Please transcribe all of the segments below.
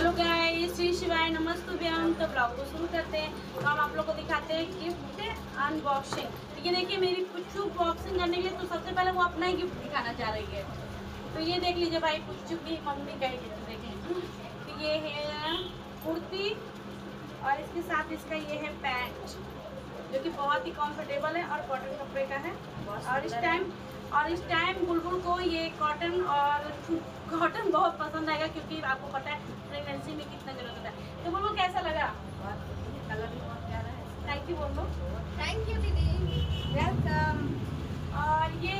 Hello guys, श्री शिवाय नमस्तुभ्यम। तो ब्लॉग को शुरू करते हैं। तो हम आप लोग को दिखाते हैं गिफ्ट अनबॉक्सिंग। तो ये देखिए मेरी पुच्चू बॉक्सिंग करने के लिए तो सबसे पहले वो अपना ही गिफ्ट दिखाना चाह रही है। तो ये देख लीजिए भाई, पुच्चू की मम्मी का ही गिफ्ट देखें। तो ये है कुर्ती और इसके साथ इसका ये है पैंट, जो कि बहुत ही कंफर्टेबल है और कॉटन कपड़े का है। और इस टाइम बुलबुल को ये कॉटन बहुत पसंद आएगा, क्योंकि आपको पता है प्रेगनेंसी में कितना जरूरत होता है। तो बुलबुल कैसा लगा? कलर भी बहुत प्यारा है। थैंक यू बोलो। थैंक यू दीदी, वेलकम। और ये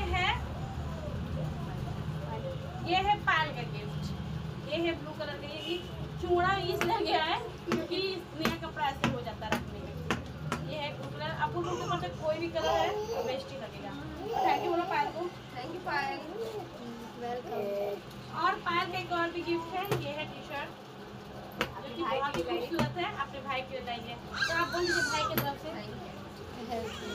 है पायल का गिफ्ट। ये है ब्लू कलर का। ये चूड़ा इसलिए गया है क्योंकि नया कपड़ा ऐसे हो जाता है रखने में। ये है ब्लू कलर। अब बुलबुल के पास कोई भी कलर है तो बेस्ट ही लगेगा। थैंक यू बोलो पायल को। Thank you Payal, welcome. और पायल का एक और भी गिफ्ट है। ये है टी शर्ट, जो कि बहुत ही खूबसूरत है। अपने भाई के लिए लाइए, तो आप बोल दीजिए भाई की तरफ से।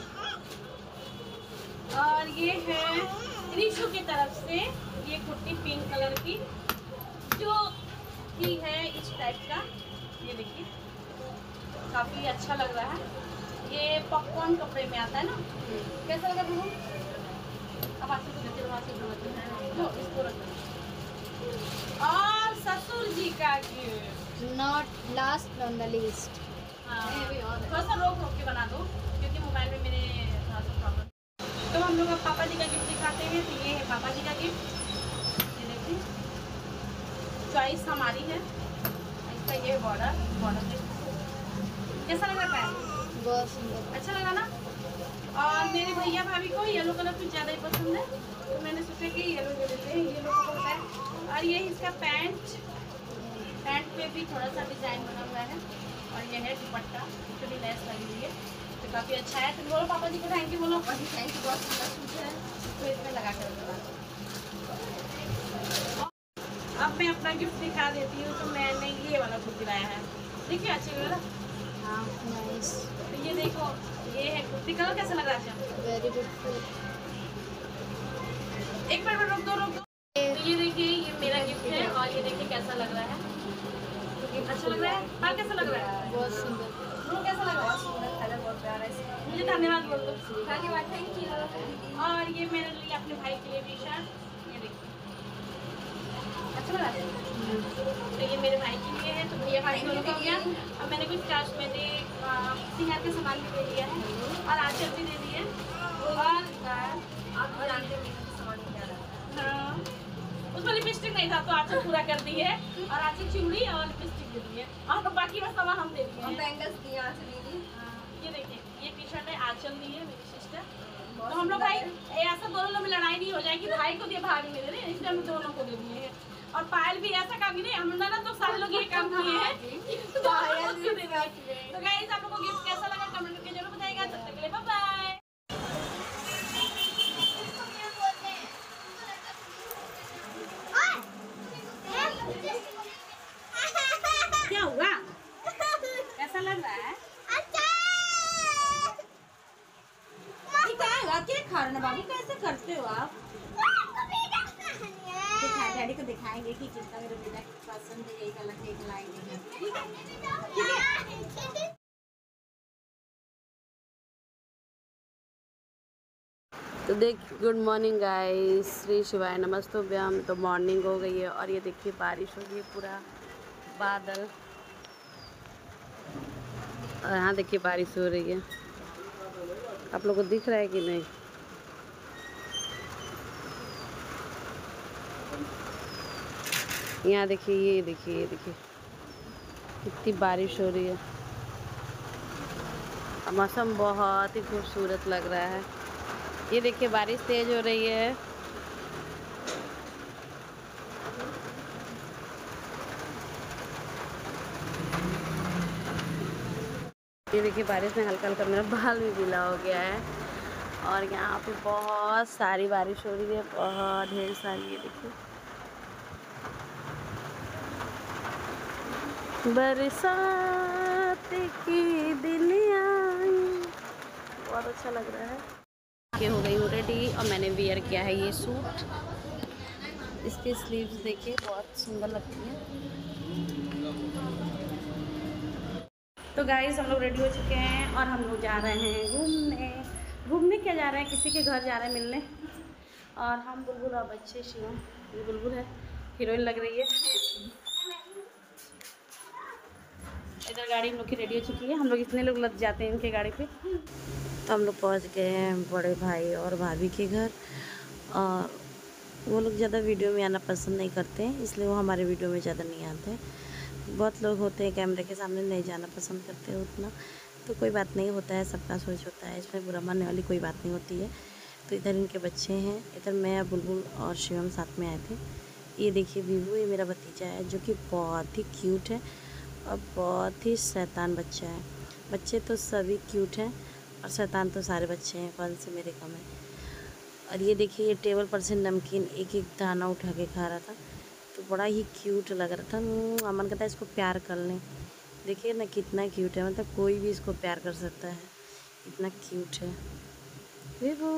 और ये है रिशु की तरफ से ये कुर्ती पिंक कलर की, जो कि है इस टाइप का। ये देखिए काफी अच्छा लग रहा है। ये पॉपकॉर्न कपड़े में आता है ना। कैसा लगा तुमको? अब आपसे तो देते हैं, इसको रख। और ससुर जी का gift, not last on the list. थोड़ा सा रोक के बना दो, क्योंकि मोबाइल में मेरे थोड़ा सा प्रॉब्लम। तो हम लोग अब पापा जी का गिफ्ट दिखाते हैं। तो ये है पापा जी का गिफ्ट। ये देखिए चॉइस हमारी है। इसका ये बॉर्डर कैसा लग रहा है? बहुत सुंदर, अच्छा लगा ना। और मेरे भैया भाभी को येलो कलर कुछ ज़्यादा ही पसंद है, तो मैंने सोचा कि येलो ले लेते हैं। येलो को होता है। और ये इसका पैंट पे भी थोड़ा सा डिजाइन बना हुआ है। और ये है दुपट्टा, थोड़ी लेस लगी हुई है, तो काफ़ी अच्छा है। तो बोलो पापा जी को थैंक यू बोलो। थैंक यू, बहुत सुंदर सूट है। तो इसमें लगा कर अब मैं अपना गिफ्ट दिखा देती हूँ। तो मैंने ये वाला कुर्ती लाया है, देखिए अच्छी लग रहा है। हाँ, नाइस। तो ये देखो, ये है कुर्ती। कलर कैसा लग रहा है? Very beautiful. एक मिनट रुक दो। तो ये देखिए, ये मेरा गिफ्ट है। और ये देखिए कैसा लग रहा है। अच्छा लग रहा है। और कैसा लग रहा है? बहुत सुंदर। तो कैसा लग रहा है? कलर बहुत प्यारा है। मुझे धन्यवाद बोल दो। धन्यवाद, थैंक यू। और ये मैंने लिया अपने भाई के लिए टी शर्ट। ये देखिए अच्छा लग रहा है। तो ये मेरे भाई के लिए है। तो भैया भाई दोनों का हो गया। और मैंने कुछ कॉस्मेटिक सिंगार के सामान भी दे दिया है, और आंचल भी दे दी है। और आप जानते हैं मेकअप का सामान क्या रहता है। हाँ, उसमें लिपस्टिक नहीं था तो आंचल पूरा कर दी है। और आंचल चूड़ी और लिपस्टिक दे दी है, और तो बाकी बस सामान हम दे दिए हम हैं। बैंगल्स दिए आंचल दीदी। ये देखिए, ये टी शर्ट है, आंचल दी है मेरी सिस्टर। तो हम लोग भाई ऐसा दोनों लोग में लड़ाई नहीं हो जाएगी। भाई को दिए, भाभी ने दे रहे, इसलिए हम दोनों को दे दिए हैं। और पायल भी ऐसा काम नहीं, हम ना तो सारे लोग ये काम किए हैं। तो गाइस, आप लोगों को गिफ्ट कैसा लगा कमेंट करके जरूर बताइएगा। तब तक के लिए बाय बाय। क्या हुआ? कैसा लग रहा है? क्या खा रहे ना बाबू, कैसे करते हो आप? डैडी को दिखाएंगे कि कितना मेरे बेटा पसंद है। यही कलर केक लाएंगे, ठीक है? तो देख, गुड मॉर्निंग गाइस, श्री शिवाय नमस्तुभ्यम। तो मॉर्निंग हो गई है, और ये देखिए बारिश हो गई है, पूरा बादल। और यहाँ देखिए बारिश हो रही है। आप लोगों को दिख रहा है कि नहीं? यहाँ देखिए, ये देखिए कितनी बारिश हो रही है। मौसम बहुत ही खूबसूरत लग रहा है। ये देखिए बारिश तेज हो रही है। ये देखिए बारिश में हल्का हल्का मेरा बाल भी गीला हो गया है। और यहाँ पे बहुत सारी बारिश हो रही है, बहुत ढेर सारी। ये देखिए बरसात की दिन आई, बहुत अच्छा लग रहा है। ये हो गई हूँ रेडी, और मैंने वेयर किया है ये सूट। इसके स्लीव्स देखिए बहुत सुंदर लगती है। तो गाइस हम लोग रेडी हो चुके हैं और हम लोग जा रहे हैं घूमने। घूमने क्या जा रहे हैं, किसी के घर जा रहे हैं मिलने। और हम बुलबुल और बच्चे शिवम, ये बुलबुल है, हीरोइन लग रही है। इधर गाड़ी हम लोग की रेडी हो चुकी है, हम लोग इतने लोग लग जाते हैं इनके गाड़ी पे। तो हम लोग पहुँच गए हैं बड़े भाई और भाभी के घर। और वो लोग ज़्यादा वीडियो में आना पसंद नहीं करते हैं, इसलिए वो हमारे वीडियो में ज़्यादा नहीं आते हैं। बहुत लोग होते हैं कैमरे के सामने नहीं जाना पसंद करते हैं उतना, तो कोई बात नहीं, होता है, सबका सोच होता है, इसमें बुरा मानने वाली कोई बात नहीं होती है। तो इधर इनके बच्चे हैं, इधर मैं बुलबुल और शिवम साथ में आए थे। ये देखिए बीबू, ये मेरा भतीजा है जो कि बहुत ही क्यूट है और बहुत ही शैतान बच्चा है। बच्चे तो सभी क्यूट हैं और शैतान तो सारे बच्चे हैं, कौन से मेरे कम है। और ये देखिए, ये टेबल पर से नमकीन एक एक दाना उठा के खा रहा था, तो बड़ा ही क्यूट लग रहा था। मन करता है इसको प्यार कर लें। देखिए ना कितना क्यूट है, मतलब कोई भी इसको प्यार कर सकता है, इतना क्यूट है वो।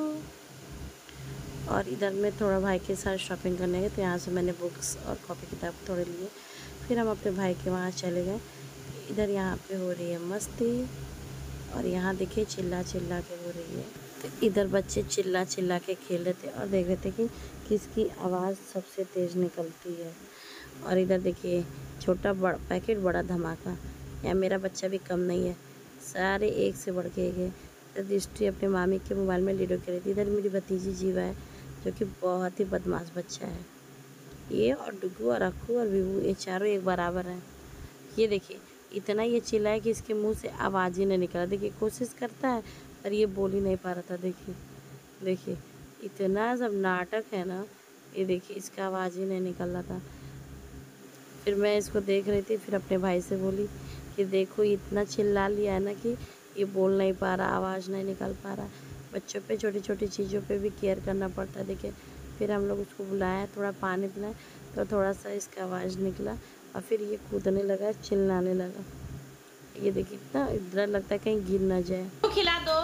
और इधर में थोड़ा भाई के साथ शॉपिंग करने गए, तो यहाँ से मैंने बुक्स और कॉपी किताब थोड़े लिए। फिर हम अपने भाई के वहाँ चले गए। इधर यहाँ पे हो रही है मस्ती और यहाँ देखिए चिल्ला चिल्ला के हो रही है। तो इधर बच्चे चिल्ला चिल्ला के खेल रहे थे और देख रहे थे कि किसकी आवाज़ सबसे तेज़ निकलती है। और इधर देखिए छोटा बड़ा पैकेट बड़ा धमाका। यहाँ मेरा बच्चा भी कम नहीं है, सारे एक से बढ़ के एक है। तो दृष्टि अपने मामी के मोबाइल में लूडो खेल रही थी। इधर मेरी भतीजी जीवा है जो कि बहुत ही बदमाश बच्चा है। ये और डुगू और अक्कू और बीबू, ये चारों एक बराबर हैं। ये देखिए इतना ये चिल्लाए कि इसके मुंह से आवाज़ ही नहीं निकला। देखिए कोशिश करता है पर ये बोल ही नहीं पा रहा था। देखिए देखिए इतना सब नाटक है ना, ये देखिए इसका आवाज़ ही नहीं निकल रहा था। फिर मैं इसको देख रही थी, फिर अपने भाई से बोली कि देखो इतना चिल्ला लिया है ना कि ये बोल नहीं पा रहा, आवाज़ नहीं निकल पा रहा। बच्चों पे छोटी छोटी चीज़ों पे भी केयर करना पड़ता है। देखिए फिर हम लोग उसको बुलाया, थोड़ा पानी पिलाया, तो थोड़ा सा इसका आवाज़ निकला और फिर ये कूदने लगा, चिल्लाने लगा। ये देखिए इतना डर लगता है कहीं गिर ना जाए। तो खिला दो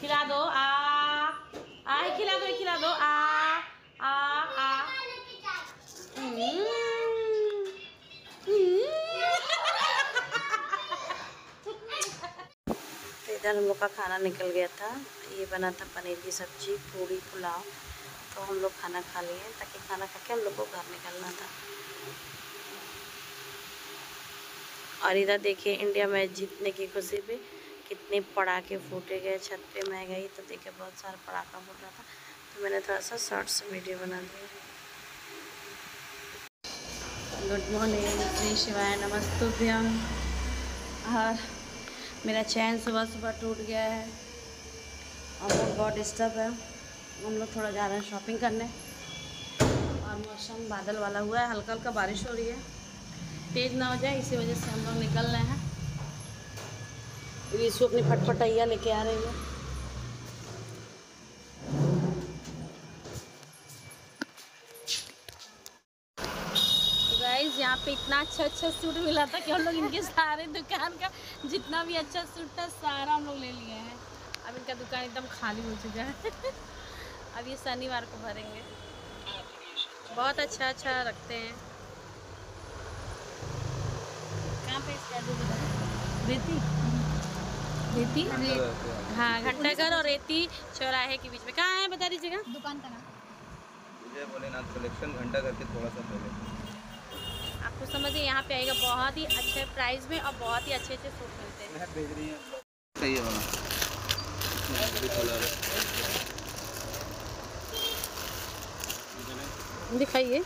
आ खिला दो आ। तो इधर हम लोग का खाना निकल गया था। ये बना था पनीर की सब्जी, पूरी, पुलाव। तो हम लोग खाना खा लिए ताकि खाना खा के हम लोग को घर निकलना था। और इधर देखिए इंडिया मैच जीतने की खुशी पे कितने पटाखे फूटे गए छत पे। मैं गई तो देखिए बहुत सारा पटाखा फूट रहा था, तो मैंने थोड़ा सा शॉर्ट्स वीडियो बना दिया। गुड मॉर्निंग, श्री शिवाय नमस्तुभ्यं। और मेरा चैन सुबह सुबह टूट गया है और मूड बहुत डिस्टर्ब है। हम लोग थोड़ा जा रहे हैं शॉपिंग करने और मौसम बादल वाला हुआ है, हल्का हल्का बारिश हो रही है, तेज़ ना हो जाए इसी वजह से हम लोग निकल रहे हैं। रीशु अपनी फटफटैया लेके आ रही है। गाइस यहाँ पे इतना अच्छा सूट मिला था कि हम लोग इनके सारे दुकान का जितना भी अच्छा सूट था सारा हम लोग ले लिए हैं। अब इनका दुकान एकदम खाली हो चुका है। अब ये शनिवार को भरेंगे। बहुत अच्छा रखते हैं। कहाँ पे इसका रेती हाँ, घंटाघर और रेती चौराहे के बीच में। कहाँ है बता दीजिएगा दुकान का नाम। विजय भोलेनाथ कलेक्शन, घंटाघर के थोड़ा सा पहले। आपको समझिए यहाँ पे आएगा, बहुत ही अच्छे प्राइस में और बहुत ही अच्छे सूट मिलते हैं। भेज रही हैं सही है वाला दिखाइए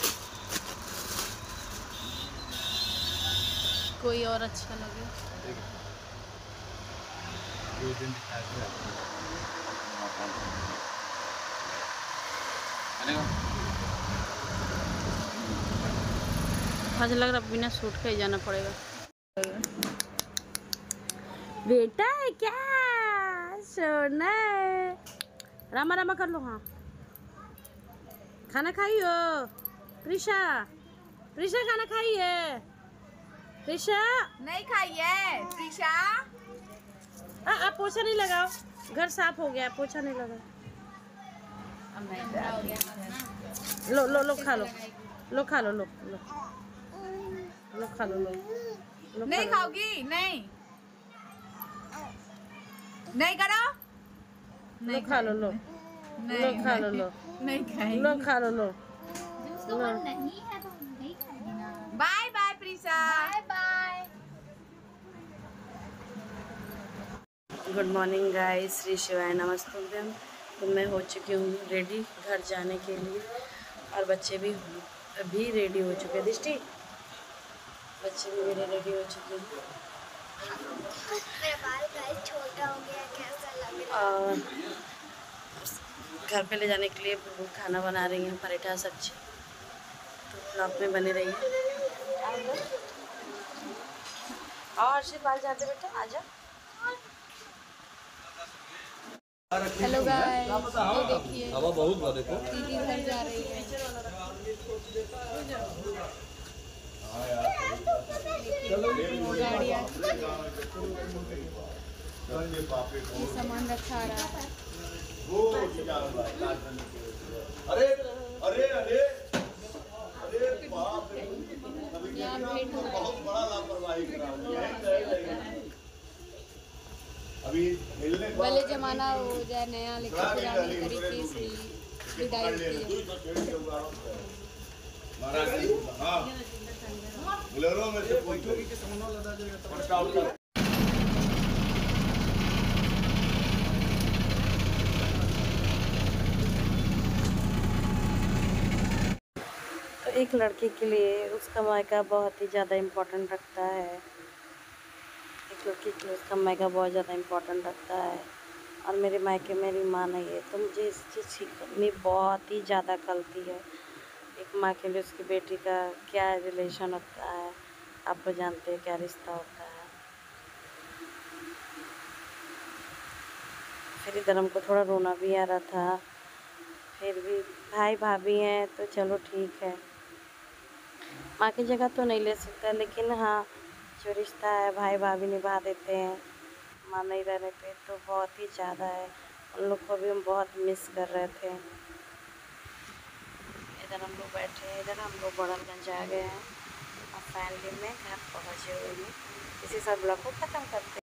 कोई और अच्छा लगे। मुझे लग रहा बिना सूट का ही जाना पड़ेगा। बेटा है क्या, सोना है। रामा रामा कर लो। हाँ खाना खाई हो प्रिशा? प्रिशा खाना खाई है? प्रिशा नहीं खाई है प्रिशा। आप पोछा नहीं लगाओ, घर साफ हो गया, पोछा नहीं लगा। लो लो लो खा लो, लो खा लो, लो लो खा लो, लो नहीं खाओगी? नहीं नहीं करो। नहीं खा लो, लो नहीं खा लो, लो नहीं खाएगी। लो खा लो, लो। जिसको मन नहीं है तो नहीं खाएगी ना। Bye bye Prisha. Bye bye. Good morning guys, श्री शिवाय नमस्तुभ्यम। तो मैं हो चुकी हूँ रेडी घर जाने के लिए और बच्चे भी अभी रेडी हो चुके हैं। दृष्टि, बच्चे भी मेरे रेडी हो चुके हैं मेरा बाल गाइस छोटा हो गया, कैसा लग रहा है? और घर पे ले जाने के लिए वो खाना बना रही हैं, पराठा सब्जी। तो ब्लॉग में बने रहिए। और सिर्फ बाल जाते बेटा, आजा। हेलो गाइस, ये देखिए हवा बहुत बा देखो। दीदी घर जा रही है। गाड़ी ये सामान रखा रहा है। अरे अरे अरे अरे बाप रे, यहाँ भेंट हो रहा है। बहुत बड़ा लापरवाही करा। अभी हिलने के पहले बाद जमाना हो जाए नया, लेकिन पुरानी तरीके से विदाई होती है। हाँ, बोलेरो में से पूछो। तो एक लड़की के लिए उसका मायका बहुत ही ज़्यादा इम्पोर्टेंट रखता है। एक लड़की के लिए उसका मायका बहुत ज़्यादा इम्पोर्टेंट रखता है। और मेरे मायके मेरी माँ नहीं है, तो मुझे इस चीज़ की कमी बहुत ही ज़्यादा खलती है। एक माँ के लिए उसकी बेटी का क्या रिलेशन होता है, आप तो जानते हैं क्या रिश्ता होता है। फिर इधर हमको थोड़ा रोना भी आ रहा था, फिर भी भाई भाभी हैं तो चलो ठीक है। माँ की जगह तो नहीं ले सकता, लेकिन हाँ जो रिश्ता है भाई भाभी निभा देते हैं। माँ नहीं रहने पे तो बहुत ही ज़्यादा है। उन लोग को भी हम बहुत मिस कर रहे थे। इधर हम लोग बैठे हैं, इधर हम लोग बड़लगंज आ गए हैं और फाइनली में घर पहुँचे हुए हैं। इसी सब ब्लॉग को ख़त्म करते हैं।